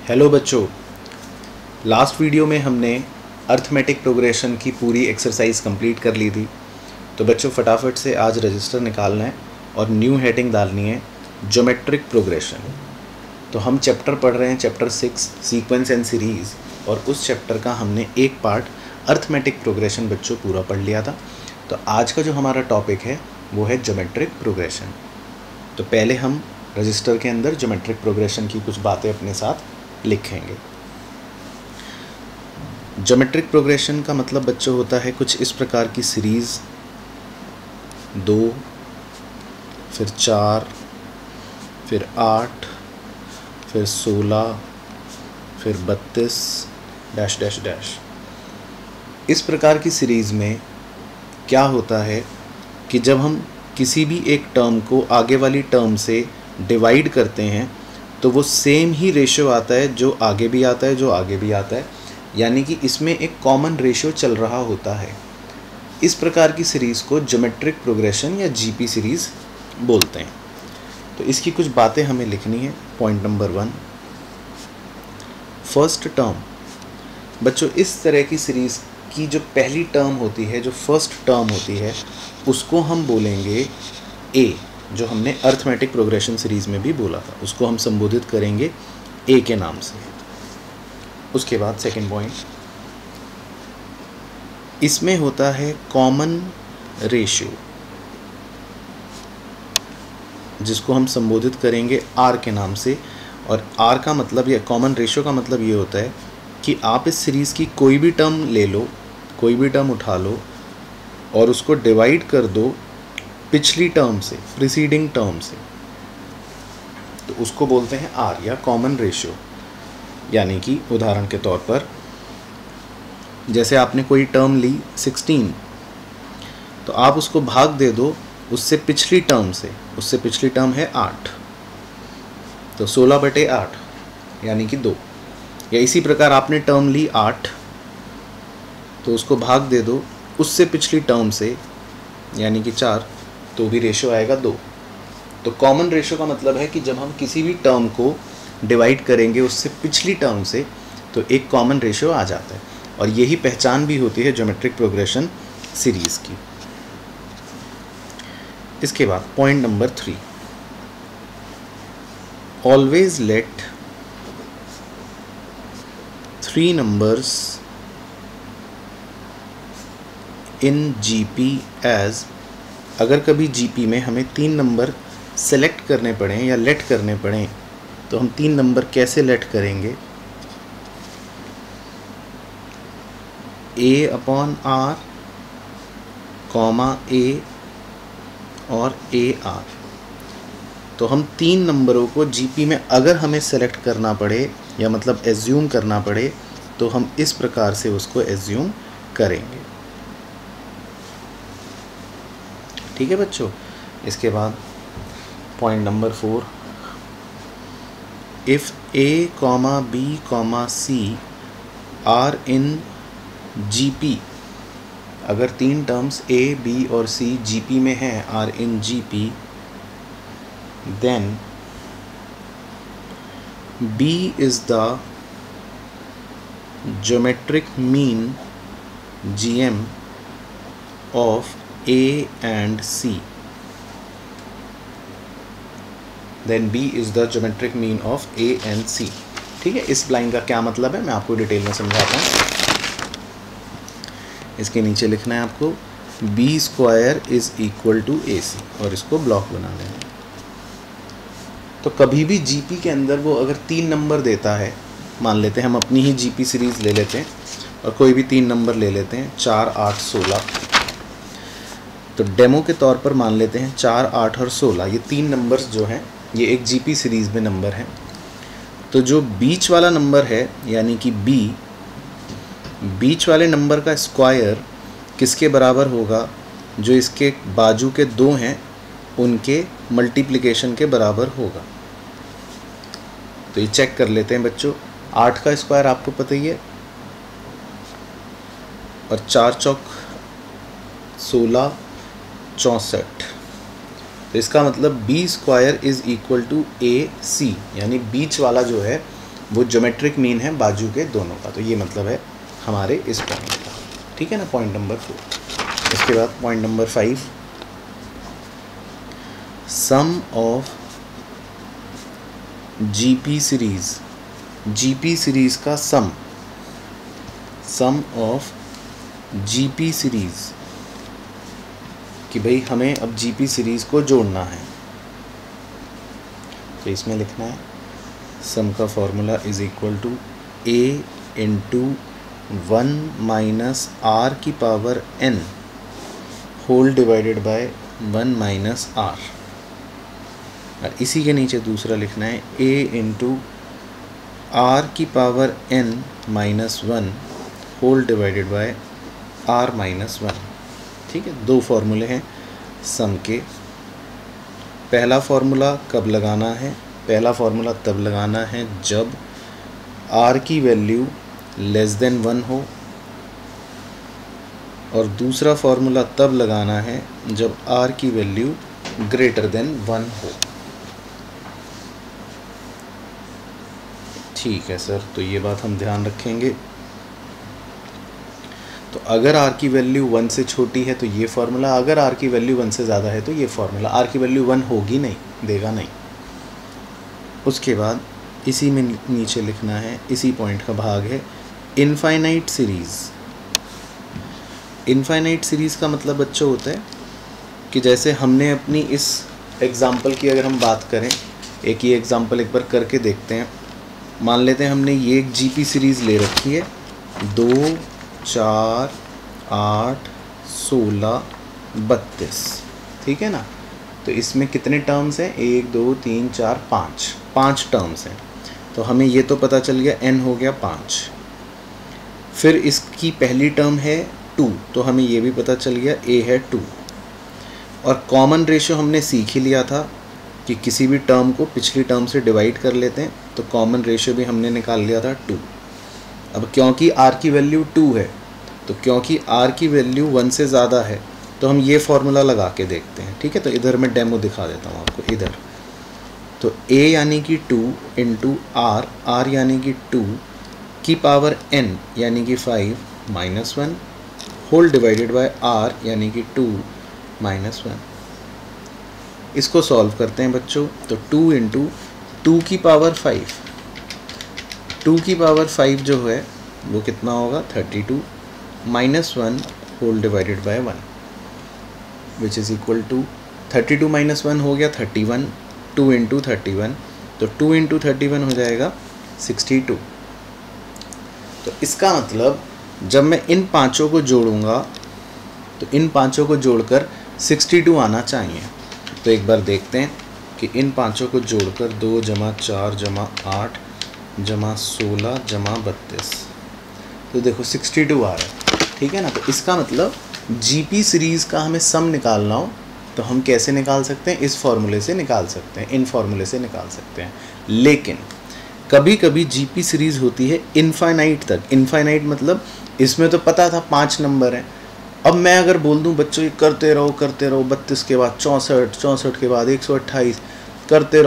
Hello बच्चों, last video में हमने अर्थमेटिक प्रोग्रेशन की पूरी एक्सरसाइज कंप्लीट कर ली थी। तो बच्चों फटाफट से आज रजिस्टर निकालना है और न्यू हेडिंग डालनी है ज्योमेट्रिक प्रोग्रेशन। तो हम चैप्टर पढ़ रहे हैं चैप्टर 6 सीक्वेंस एंड सीरीज़, और उस चैप्टर का हमने एक पार्ट अर्थमेटिक प्रोग्रेशन बच्चों पूरा पढ़ लिया था। तो आज का जो हमारा टॉपिक है वो है ज्योमेट्रिक प्रोग्रेशन। तो पहले हम रजिस्टर के अंदर ज्योमेट्रिक प्रोग्रेशन की कुछ बातें अपने साथ लिखेंगे। ज्योमेट्रिक प्रोग्रेशन का मतलब बच्चों होता है कुछ इस प्रकार की सीरीज़ 2, फिर 4, फिर 8, फिर 16, फिर 32 डैश डैश डैश। इस प्रकार की सीरीज़ में क्या होता है कि जब हम किसी भी एक टर्म को आगे वाली टर्म से डिवाइड करते हैं तो वो सेम ही रेशियो आता है जो आगे भी आता है, जो आगे भी आता है, यानी कि इसमें एक कॉमन रेशियो चल रहा होता है। इस प्रकार की सीरीज़ को ज्योमेट्रिक प्रोग्रेशन या जीपी सीरीज़ बोलते हैं। तो इसकी कुछ बातें हमें लिखनी है। Point number 1, first term. बच्चों इस तरह की सीरीज़ की जो पहली टर्म होती है, जो फर्स्ट टर्म होती है, उसको हम बोलेंगे ए। जो हमने अर्थमेटिक प्रोग्रेशन सीरीज़ में भी बोला था, उसको हम संबोधित करेंगे ए के नाम से। उसके बाद सेकंड पॉइंट, इसमें होता है कॉमन रेशियो, जिसको हम संबोधित करेंगे आर के नाम से। और आर का मतलब, या कॉमन रेशियो का मतलब ये होता है कि आप इस सीरीज़ की कोई भी टर्म ले लो, कोई भी टर्म उठा लो और उसको डिवाइड कर दो पिछली टर्म से, प्रीसीडिंग टर्म से, तो उसको बोलते हैं आर या कॉमन रेशियो। यानी कि उदाहरण के तौर पर जैसे आपने कोई टर्म ली 16, तो आप उसको भाग दे दो उससे पिछली टर्म से। उससे पिछली टर्म है 8, तो 16/8 यानी कि 2। या इसी प्रकार आपने टर्म ली 8, तो उसको भाग दे दो उससे पिछली टर्म से यानी कि 4, तो भी रेशियो आएगा 2। तो कॉमन रेशियो का मतलब है कि जब हम किसी भी टर्म को डिवाइड करेंगे उससे पिछली टर्म से, तो एक कॉमन रेशियो आ जाता है। और यही पहचान भी होती है ज्योमेट्रिक प्रोग्रेशन सीरीज़ की। इसके बाद point number 3, always let 3 numbers in GP as. अगर कभी जीपी में हमें 3 नंबर सेलेक्ट करने पड़ें या लेट करने पड़ें, तो हम 3 नंबर कैसे लेट करेंगे? A/R, A और AR। तो हम 3 नंबरों को जीपी में अगर हमें सेलेक्ट करना पड़े, या मतलब एज्यूम करना पड़े, तो हम इस प्रकार से उसको एज्यूम करेंगे। ठीक है बच्चों। इसके बाद point number 4, if A, B, C are in GP. अगर 3 टर्म्स A, B और C जीपी में हैं, are in GP, then B is the geometric mean GM of A and C. Then B is the geometric mean of A and C. ठीक है, इस line का क्या मतलब है मैं आपको डिटेल में समझाता हूँ। इसके नीचे लिखना है आपको B² is equal to AC, और इसको ब्लॉक बना लेना। तो कभी भी GP के अंदर वो अगर 3 नंबर देता है, मान लेते हैं हम अपनी ही GP सीरीज़ ले लेते हैं और कोई भी 3 नंबर ले लेते हैं, 4, 8, 16। तो डेमो के तौर पर मान लेते हैं 4, 8 और 16, ये 3 नंबर्स जो हैं ये एक जीपी सीरीज़ में नंबर हैं। तो जो बीच वाला नंबर है यानी कि B, बीच वाले नंबर का स्क्वायर किसके बराबर होगा? जो इसके बाजू के 2 हैं उनके मल्टीप्लिकेशन के बराबर होगा। तो ये चेक कर लेते हैं बच्चों। 8 का स्क्वायर आपको पता ही है, और 4 चौक 16, 64। तो इसका मतलब B² is equal to AC, यानी बीच वाला जो है वो ज्योमेट्रिक मीन है बाजू के दोनों का। तो ये मतलब है हमारे इस पॉइंट का, ठीक है ना, पॉइंट नंबर 4। इसके बाद point number 5, sum of GP series, GP series का सम ऑफ जीपी सीरीज, कि भाई हमें अब जीपी सीरीज को जोड़ना है। तो इसमें लिखना है सम का formula is equal to a into 1 minus r की power n whole divided by 1 minus r, और इसी के नीचे दूसरा लिखना है a इंटू आर की power n minus 1 whole divided by r minus 1। ठीक है, दो फॉर्मूले हैं सम के। पहला फॉर्मूला कब लगाना है? पहला फॉर्मूला तब लगाना है जब r की वैल्यू लेस देन 1 हो, और दूसरा फॉर्मूला तब लगाना है जब r की वैल्यू ग्रेटर देन 1 हो। ठीक है सर, तो ये बात हम ध्यान रखेंगे। तो अगर r की वैल्यू 1 से छोटी है तो ये फार्मूला, अगर r की वैल्यू 1 से ज़्यादा है तो ये फार्मूला। r की वैल्यू 1 होगी नहीं, देगा नहीं। उसके बाद इसी में नीचे लिखना है, इसी पॉइंट का भाग है इनफाइनाइट सीरीज़। इनफाइनाइट सीरीज़ का मतलब बच्चों होता है कि जैसे हमने अपनी इस एग्ज़ाम्पल की अगर हम बात करें, एक ये एग्ज़ाम्पल एक बार करके देखते हैं। मान लेते हैं हमने ये एक जीपी सीरीज़ ले रखी है, 2, 4, 8, 16, 32, ठीक है ना। तो इसमें कितने टर्म्स हैं? 1, 2, 3, 4, 5 टर्म्स हैं। तो हमें ये तो पता चल गया n हो गया 5। फिर इसकी पहली टर्म है 2, तो हमें ये भी पता चल गया a है 2। और कॉमन रेशियो हमने सीख ही लिया था कि किसी भी टर्म को पिछली टर्म से डिवाइड कर लेते हैं, तो कॉमन रेशियो भी हमने निकाल लिया था 2। अब क्योंकि r की वैल्यू 2 है, तो क्योंकि r की वैल्यू 1 से ज़्यादा है, तो हम ये फार्मूला लगा के देखते हैं। ठीक है, तो इधर मैं डेमो दिखा देता हूँ आपको। इधर तो a यानी कि 2 इंटू r यानी कि 2 की पावर n यानी कि 5 minus 1 whole divided by r यानी कि 2 माइनस 1। इसको सॉल्व करते हैं बच्चों। तो 2 इंटू 2 की पावर 5, 2 की पावर 5 जो है वो कितना होगा? 32 minus 1 whole divided by 1 which is equal to 32 minus 1 हो गया 31, 2 इंटू 31, तो 2 इंटू 31 हो जाएगा 62। तो इसका मतलब जब मैं इन पाँचों को जोड़ूंगा तो इन पाँचों को जोड़कर 62 आना चाहिए। तो एक बार देखते हैं कि इन पाँचों को जोड़कर 2 + 4 + 8 + 16 + 32, तो देखो 62 आ रहा है। ठीक है ना। तो इसका मतलब जीपी सीरीज़ का हमें सम निकालना हो तो हम कैसे निकाल सकते हैं? इस फॉर्मूले से निकाल सकते हैं, इन फॉर्मूले से निकाल सकते हैं। लेकिन कभी कभी जीपी सीरीज़ होती है इनफाइनाइट तक। इनफाइनाइट मतलब इसमें तो पता था 5 नंबर हैं। अब मैं अगर बोल दूं बच्चों ये करते रहो 32 के बाद 64, 64 के बाद 128, करते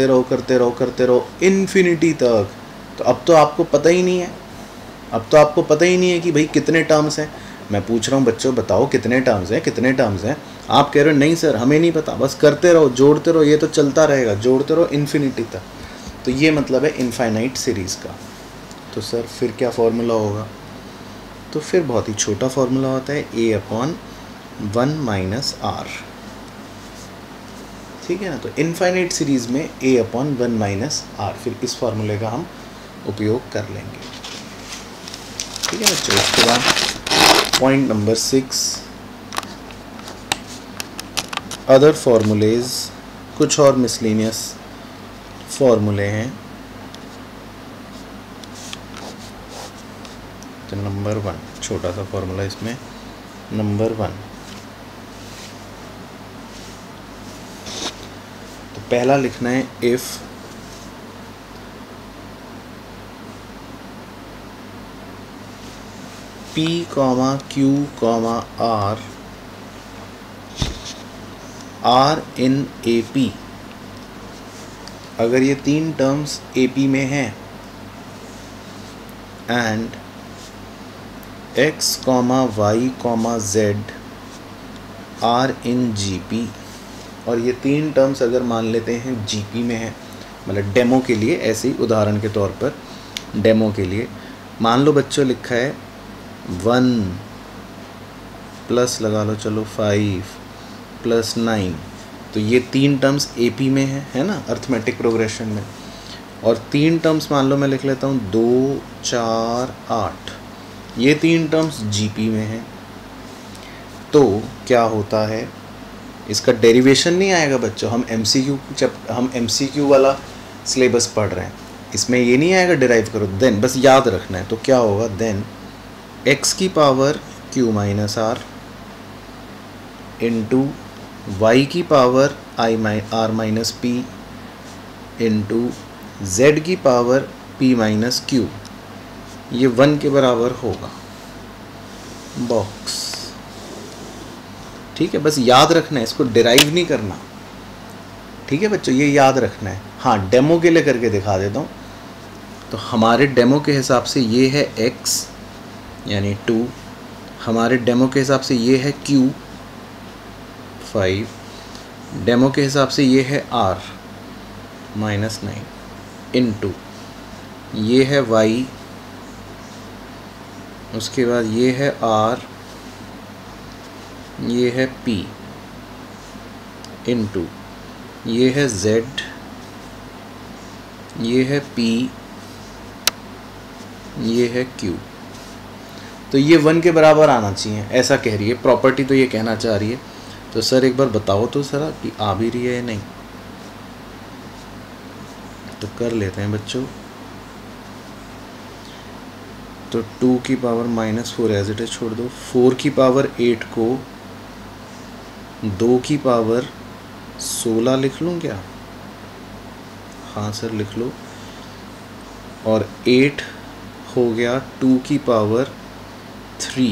रहो इन्फिनिटी तक। तो अब तो आपको पता ही नहीं है, अब तो आपको पता ही नहीं है कि भाई कितने टर्म्स हैं। मैं पूछ रहा हूँ बच्चों बताओ कितने टर्म्स हैं, कितने टर्म्स हैं। आप कह रहे हो नहीं सर हमें नहीं पता, बस करते रहो, जोड़ते रहो, ये तो चलता रहेगा, जोड़ते रहो इन्फिनिटी तक। तो ये मतलब है इनफाइनाइट सीरीज़ का। तो सर फिर क्या फार्मूला होगा? तो फिर बहुत ही छोटा फार्मूला होता है a/1 माइनस r। ठीक है ना। तो इनफाइनाइट सीरीज़ में a/1 माइनस r, फिर इस फार्मूले का हम उपयोग कर लेंगे। ठीक है बच्चों। इसके बाद पॉइंट नंबर 6, अदर फार्मूलेज, कुछ और मिसलेनियस फार्मूले हैं। तो नंबर 1 छोटा सा फार्मूला इसमें, नंबर 1। तो पहला लिखना है if P, Q, R are in AP, अगर ये 3 टर्म्स AP में हैं and x, y, z are in GP। और ये तीन टर्म्स अगर मान लेते हैं GP में है, मतलब डेमो के लिए, ऐसे ही उदाहरण के तौर पर डेमो के लिए मान लो बच्चों लिखा है 1 प्लस लगा लो चलो 5 प्लस 9, तो ये तीन टर्म्स AP में है ना, अर्थमेटिक प्रोग्रेशन में। और तीन टर्म्स मान लो मैं लिख लेता हूँ 2, 4, 8, ये तीन टर्म्स GP में है। तो क्या होता है, इसका डेरिवेशन नहीं आएगा बच्चों, हम MCQ वाला सिलेबस पढ़ रहे हैं, इसमें ये नहीं आएगा डिराइव करो, देन बस याद रखना है। तो क्या होगा, देन x की power q minus r into y की power r minus P into z की पावर p माइनस q, ये 1 के बराबर होगा बॉक्स। ठीक है, बस याद रखना है, इसको डिराइव नहीं करना। ठीक है बच्चों, ये याद रखना है। हाँ, डेमो के लिए करके दिखा देता हूँ। तो हमारे डेमो के हिसाब से ये है x यानी 2, हमारे डेमो के हिसाब से ये है q 5, डेमो के हिसाब से ये है r माइनस 9 इंटू ये है y, उसके बाद ये है r, ये है p इंटू ये है z, ये है p, ये है q। तो ये 1 के बराबर आना चाहिए, ऐसा कह रही है प्रॉपर्टी, तो ये कहना चाह रही है। तो सर एक बार बताओ तो सर कि आ भी रही है या नहीं। तो कर लेते हैं बच्चों। तो 2 की power minus 4 as it is छोड़ दो, 4 की पावर 8 को 2 की पावर 16 लिख लूँ क्या? हाँ सर लिख लो। और 8 हो गया 2 की पावर 3,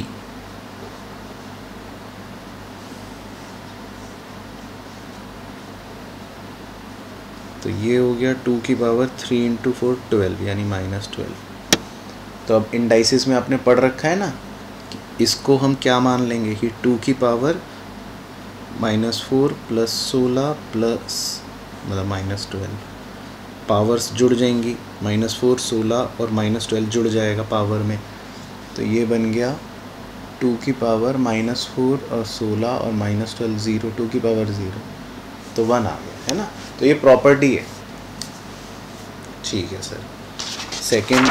तो ये हो गया 2 की पावर 3 इंटू 4 12 यानी माइनस 12। तो अब इंडाइसिस में आपने पढ़ रखा है ना कि इसको हम क्या मान लेंगे कि 2 की पावर माइनस 4 प्लस 16 प्लस मतलब माइनस 12, पावर्स जुड़ जाएंगी, माइनस 4 16 और माइनस 12 जुड़ जाएगा पावर में। तो ये बन गया 2 की पावर माइनस 4 और 16 और माइनस 12 0, 2 की पावर 0, तो 1 आ गया है ना। तो ये प्रॉपर्टी है। ठीक है सर। सेकंड,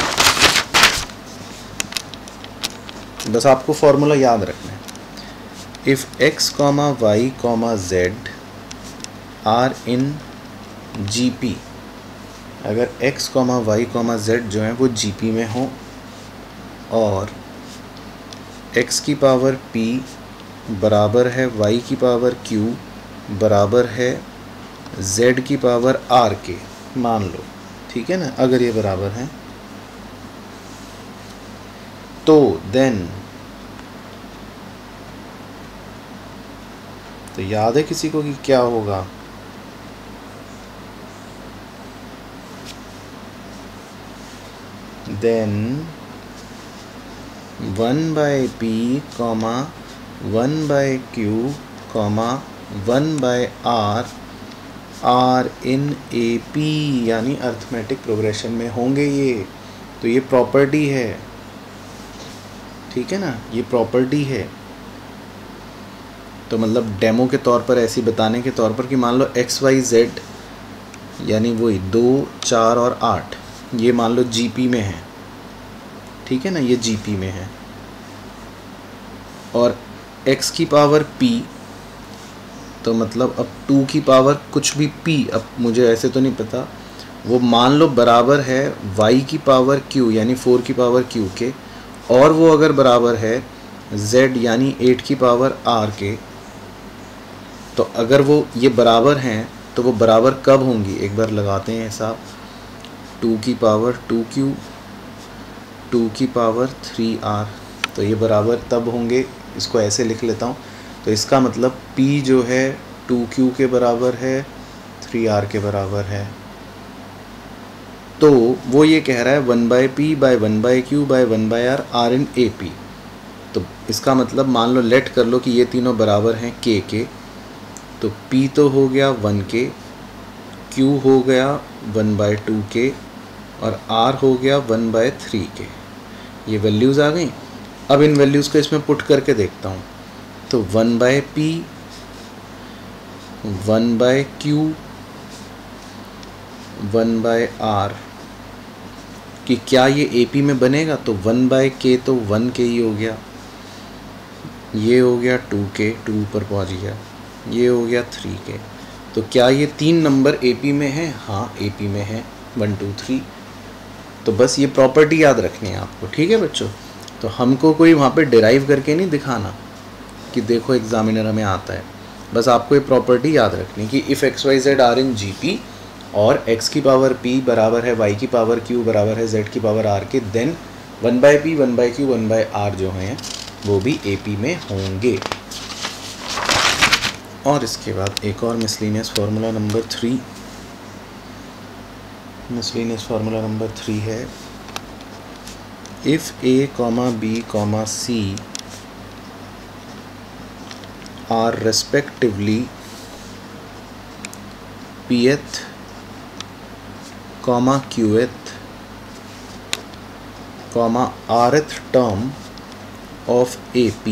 बस आपको फॉर्मूला याद रखना है। If x, y, z are in GP, अगर x, y, z जो है वो GP में हो और x की पावर p बराबर है y की पावर q बराबर है z की पावर r के, मान लो, ठीक है ना। अगर ये बराबर है तो देन, तो याद है किसी को कि क्या होगा? Then 1/p, 1/q, 1/r are in AP यानी अर्थमेटिक प्रोग्रेशन में होंगे ये। तो ये प्रॉपर्टी है, ठीक है ना, ये प्रॉपर्टी है। तो मतलब डेमो के तौर पर, ऐसी बताने के तौर पर कि मान लो x, y, z यानी वही 2, 4 और 8 ये मान लो GP में है, ठीक है ना, ये GP में है। और x की पावर p, तो मतलब अब 2 की पावर कुछ भी p, अब मुझे ऐसे तो नहीं पता, वो मान लो बराबर है y की पावर q यानी 4 की पावर q के, और वो अगर बराबर है z यानी 8 की पावर r के। तो अगर वो ये बराबर हैं तो वो बराबर कब होंगी, एक बार लगाते हैं हिसाब। 2 की पावर 2q, 2 की पावर 3r, तो ये बराबर तब होंगे। इसको ऐसे लिख लेता हूँ। तो इसका मतलब p जो है 2q के बराबर है, 3r के बराबर है। तो वो ये कह रहा है 1/p/1/q/1/r are in A P. तो इसका मतलब मान लो लेट कर लो कि ये तीनों बराबर हैं k के, तो p तो हो गया 1k, q हो गया 1/2k और r हो गया 1/3k। ये वैल्यूज़ आ गई। अब इन वैल्यूज़ को इसमें पुट करके देखता हूँ। तो 1/p 1/q 1/r कि क्या ये AP में बनेगा? तो 1/k तो 1k ही हो गया, ये हो गया 2k, 2 ऊपर पहुँच गया, ये हो गया 3k। तो क्या ये 3 नंबर AP में है? हाँ AP में है, 1 2 3। तो बस ये प्रॉपर्टी याद रखनी है आपको, ठीक है बच्चों। तो हमको कोई वहाँ पे डिराइव करके नहीं दिखाना कि देखो एग्जामिनर हमें आता है, बस आपको ये प्रॉपर्टी याद रखनी कि if XYZ are in GP और x की पावर p बराबर है y की पावर q बराबर है z की पावर r के, देन 1/p 1/q 1/r जो हैं वो भी AP में होंगे। और इसके बाद एक और miscellaneous formula number 3। Miscellaneous formula number 3 है if a, b, c are respectively pth, qth, rth term of AP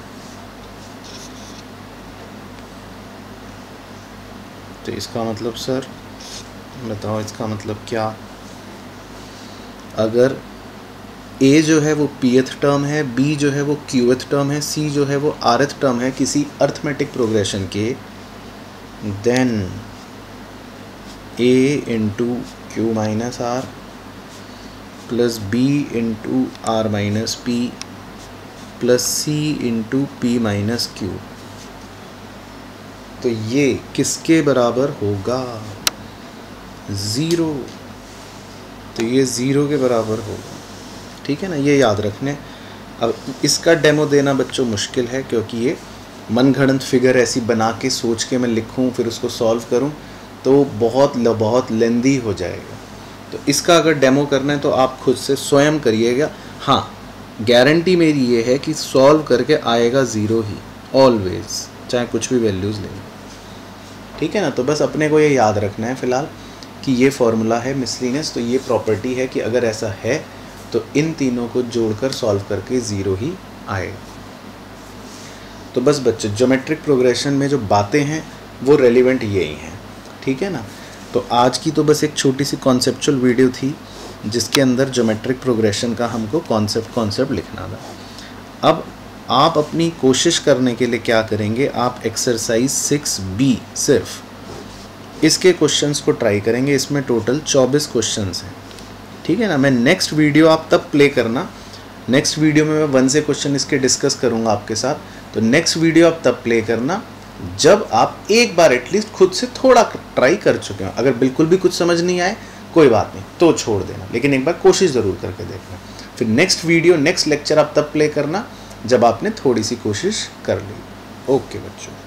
तो इसका मतलब सर बताओ, इसका मतलब क्या? अगर A जो है वो pth टर्म है, B जो है वो qth टर्म है, C जो है वो rth टर्म है किसी अर्थमेटिक प्रोग्रेशन के, then A into q minus r plus B into r minus p plus C into p minus q, तो ये किसके बराबर होगा? 0। तो ये 0 के बराबर होगा, ठीक है ना, ये याद रखने। अब इसका डेमो देना बच्चों मुश्किल है क्योंकि ये मनगढ़ंत फिगर ऐसी बना के सोच के मैं लिखूं फिर उसको सॉल्व करूं तो बहुत लेंदी हो जाएगा। तो इसका अगर डेमो करना है तो आप खुद से स्वयं करिएगा। हाँ, गारंटी मेरी ये है कि सॉल्व करके आएगा 0 ही ऑलवेज, चाहे कुछ भी वैल्यूज़ लें, ठीक है ना। तो बस अपने को ये याद रखना है फ़िलहाल कि ये फॉर्मूला है मिसलिनियस, तो ये प्रॉपर्टी है कि अगर ऐसा है तो इन तीनों को जोड़कर सॉल्व करके 0 ही आएगा। तो बस बच्चे ज्योमेट्रिक प्रोग्रेशन में जो बातें हैं वो रेलिवेंट यही हैं, ठीक है ना। तो आज की तो बस एक छोटी सी कॉन्सेप्चुअल वीडियो थी जिसके अंदर ज्योमेट्रिक प्रोग्रेशन का हमको कॉन्सेप्ट लिखना था। अब आप अपनी कोशिश करने के लिए क्या करेंगे, आप एक्सरसाइज 6B सिर्फ इसके क्वेश्चंस को ट्राई करेंगे। इसमें टोटल 24 क्वेश्चंस हैं, ठीक है ना। मैं नेक्स्ट वीडियो आप तब प्ले करना, नेक्स्ट वीडियो में मैं 1 से क्वेश्चन इसके डिस्कस करूंगा आपके साथ। तो नेक्स्ट वीडियो आप तब प्ले करना जब आप एक बार एटलीस्ट खुद से थोड़ा ट्राई कर चुके हो। अगर बिल्कुल भी कुछ समझ नहीं आए कोई बात नहीं, तो छोड़ देना, लेकिन एक बार कोशिश ज़रूर करके देखना। फिर नेक्स्ट वीडियो नेक्स्ट लेक्चर आप तब प्ले करना जब आपने थोड़ी सी कोशिश कर ली। ओके बच्चों।